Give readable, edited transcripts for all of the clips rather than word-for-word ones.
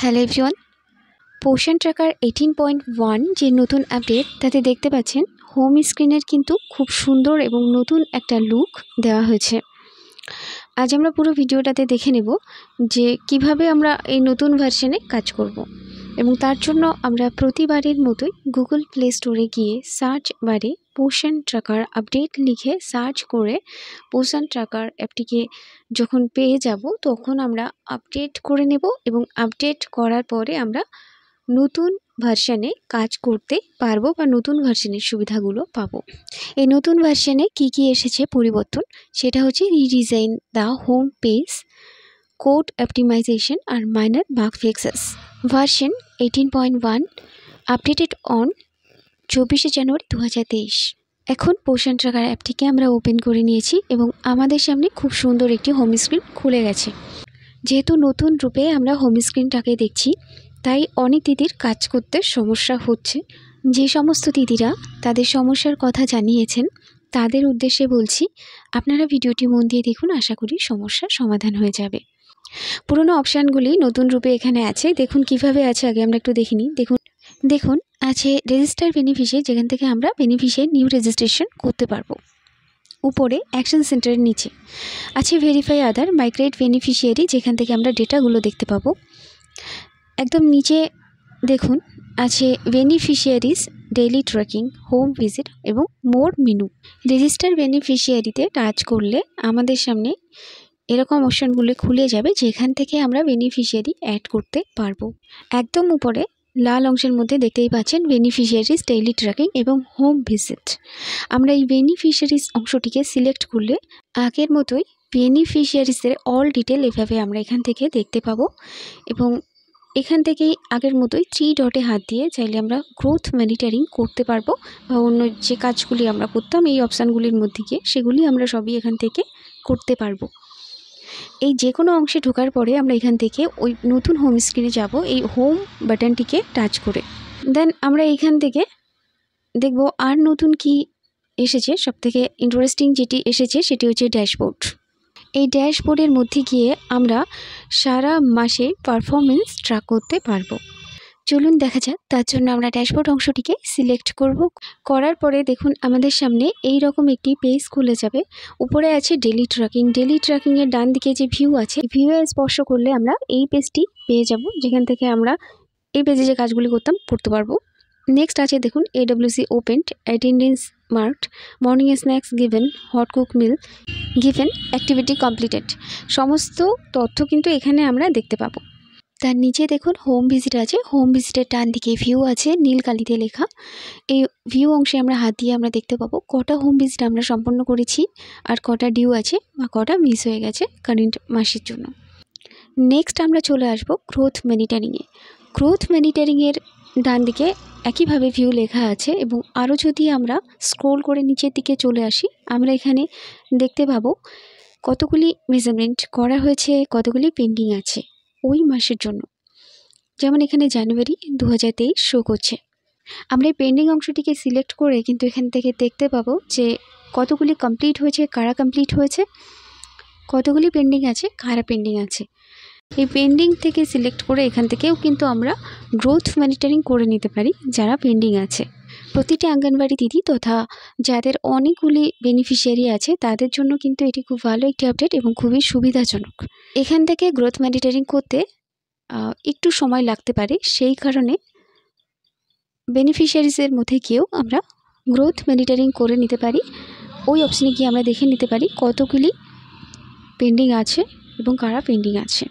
Hello everyone, পোষণ tracker 18.1 যে নতুন আপডেট তাতে দেখতে পাচ্ছেন হোম স্ক্রিনের কিন্তু খুব সুন্দর এবং নতুন একটা লুক দেওয়া হয়েছে। আজ আমরা পুরো ভিডিওটাতে দেখে নেব যে কিভাবে আমরা এই নতুন ভার্সনে কাজ করব এবং তার জন্য আমরা প্রতিবারের মতোই গুগল প্লে স্টোরে গিয়ে সার্চ বারে পোষণ ট্র্যাকার আপডেট লিখে সার্চ করে পোষণ ট্র্যাকার অ্যাপটিকে যখন পেয়ে যাব তখন আমরা আপডেট করে নেব এবং আপডেট করার পরে আমরা নতুন ভার্সনে কাজ করতে পারবো বা নতুন ভার্সনের সুবিধাগুলো পাবো। এই নতুন ভার্সনে কি কি এসেছে পরিবর্তন সেটা হচ্ছে redesign the home page, code optimization আর minor bug fixes. Version 18.1 updated on 24শে জানুয়ারি 2023। এখন পোষণ ট্র্যাকার অ্যাপটিকে আমরা ওপেন করে নিয়েছি এবং আমাদের সামনে খুব সুন্দর একটি হোম স্ক্রিন খুলে গেছে। যেহেতু নতুন রূপে আমরা হোম স্ক্রিনটাকে দেখছি তাই অনেক দিদির কাজ করতে সমস্যা হচ্ছে। যে সমস্ত দিদিরা তাদের সমস্যার কথা জানিয়েছেন তাদের উদ্দেশ্যে বলছি, আপনারা ভিডিওটি মন দিয়ে দেখুন, আশা করি সমস্যার সমাধান হয়ে যাবে। পুরনো অপশানগুলি নতুন রূপে এখানে আছে, দেখুন কিভাবে আছে আগে আমরা একটু দেখিনি। দেখুন আছে রেজিস্টার বেনিফিশিয়ারি, যেখান থেকে আমরা বেনিফিশিয়ারি নিউ রেজিস্ট্রেশন করতে পারবো। উপরে অ্যাকশন সেন্টারের নিচে আছে ভেরিফাই আদার মাইগ্রেট বেনিফিশিয়ারি, যেখান থেকে আমরা ডেটাগুলো দেখতে পাবো। একদম নিচে দেখুন আছে beneficiaries daily tracking, home visit এবং মোর মেনু। রেজিস্টার বেনিফিশিয়ারিতে টাচ করলে আমাদের সামনে এরকম অপশনগুলো খুলে যাবে, যেখান থেকে আমরা বেনিফিশিয়ারি অ্যাড করতে পারবো। একদম উপরে লাল অংশের মধ্যে দেখতেই পাচ্ছেন বেনিফিশিয়ারিজ ডেইলি ট্র্যাকিং এবং হোম ভিজিট। আমরা এই বেনিফিশিয়ারিজ অংশটিকে সিলেক্ট করলে আগের মতোই বেনিফিশিয়ারিজের অল ডিটেল এভাবে আমরা এখান থেকে দেখতে পাবো এবং এখান থেকেই আগের মতোই 3 ডটে হাত দিয়ে চাইলে আমরা গ্রোথ মনিটরিং করতে পারবো বা অন্য যে কাজগুলি আমরা করতাম এই অপশানগুলির মধ্যে গিয়ে সেগুলি আমরা সবই এখান থেকে করতে পারবো। এই যে কোনো অংশে ঢোকার পরে আমরা এখান থেকে ওই নতুন হোম স্ক্রিনে যাব এই হোম বাটনটিকে টাচ করে। দেন আমরা এইখান থেকে দেখব আর নতুন কি এসেছে। সবথেকে ইন্টারেস্টিং যেটি এসেছে সেটি হচ্ছে ড্যাশবোর্ড। এই ড্যাশবোর্ডের মধ্যে গিয়ে আমরা সারা মাসে পারফরমেন্স ট্র্যাক করতে পারবো। চলুন দেখা যাক। তার জন্য আমরা ড্যাশবোর্ড অংশটিকে সিলেক্ট করব। করার পরে দেখুন আমাদের সামনে এই রকম একটি পেজ খুলে যাবে। উপরে আছে ডেইলি ট্র্যাকিং। ডেইলি ট্র্যাকিংয়ের ডান দিকে যে ভিউ আছে, ভিউয়ে স্পর্শ করলে আমরা এই পেজটি পেয়ে যাব, যেখান থেকে আমরা এই পেজে যে কাজগুলি করতাম করতে পারবো। নেক্সট আছে দেখুন AWC opened, attendance marked, morning snacks given, hot cook meal given, activity completed. সমস্ত তথ্য কিন্তু এখানে আমরা দেখতে পাবো। তার নিচে দেখুন হোম ভিজিট আছে। হোম ভিজিটের ডান দিকে ভিউ আছে নীল কালিতে লেখা। এই ভিউ অংশে আমরা হাত দিয়ে আমরা দেখতে পাবো কটা হোম ভিজিট আমরা সম্পন্ন করেছি আর কটা ডিউ আছে বা কটা মিস হয়ে গেছে কারেন্ট মাসের জন্য। নেক্সট আমরা চলে আসব গ্রোথ মনিটরিংয়ে। গ্রোথ মনিটরিংয়ের ডান দিকে একইভাবে ভিউ লেখা আছে এবং আরও যদি আমরা স্ক্রোল করে নিচের দিকে চলে আসি আমরা এখানে দেখতে পাবো কতগুলি মেজারমেন্ট করা হয়েছে, কতগুলি পেন্ডিং আছে ওই মাসের জন্য। যেমন এখানে জানুয়ারি 2023 শো করছে। আমরা এই পেন্ডিং অংশটিকে সিলেক্ট করে কিন্তু এখান থেকে দেখতে পাবো যে কতগুলি কমপ্লিট হয়েছে, কারা কমপ্লিট হয়েছে, কতগুলি পেন্ডিং আছে, কারা পেন্ডিং আছে। এই পেন্ডিং থেকে সিলেক্ট করে এখান থেকেও কিন্তু আমরা গ্রোথ মনিটরিং করে নিতে পারি যারা পেন্ডিং আছে। প্রতিটি অঙ্গনওয়াড়ি দিদি তথা যাদের অনেকগুলি বেনিফিশিয়ারি আছে তাদের জন্য কিন্তু এটি খুব ভালো একটি আপডেট এবং খুবই সুবিধাজনক। এখান থেকে গ্রোথ মনিটরিং করতে একটু সময় লাগতে পারে, সেই কারণে বেনিফিশিয়ারিজের মধ্যে গিয়েও আমরা গ্রোথ মনিটরিং করে নিতে পারি। ওই অপশানে গিয়ে আমরা দেখে নিতে পারি কতগুলি পেন্ডিং আছে এবং কারা পেন্ডিং আছে।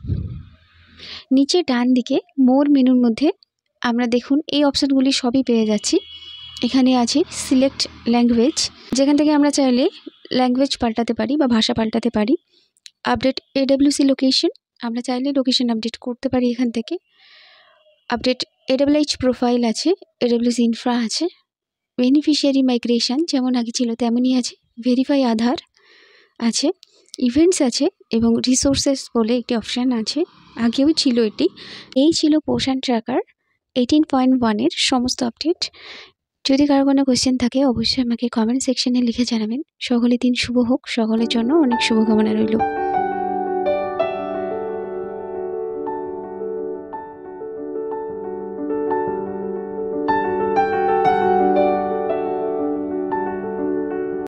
নিচে ডান দিকে মোর মেনুর মধ্যে আমরা দেখুন এই অপশানগুলি সবই পেয়ে যাচ্ছি। এখানে আছে সিলেক্ট ল্যাঙ্গুয়েজ, যেখান থেকে আমরা চাইলে ল্যাঙ্গুয়েজ পাল্টাতে পারি বা ভাষা পাল্টাতে পারি। আপডেট AWC লোকেশন, আমরা চাইলে লোকেশন আপডেট করতে পারি এখান থেকে। আপডেট AWH প্রোফাইল আছে, AWC ইনফ্রা আছে। বেনিফিশিয়ারি মাইগ্রেশন যেমন আগে ছিল তেমনই আছে। ভেরিফাই আধার আছে, ইভেন্টস আছে এবং রিসোর্সেস বলে একটি অপশান আছে, আগেও ছিল এটি। এই ছিল পোষণ ট্র্যাকার 18.1 সমস্ত আপডেট। যদি কারো কোনো কোয়েশ্চেন থাকে অবশ্যই আমাকে কমেন্ট সেকশনে লিখে জানাবেন। সকলের দিন শুভ হোক, সকলের জন্য অনেক শুভকামনা রইল।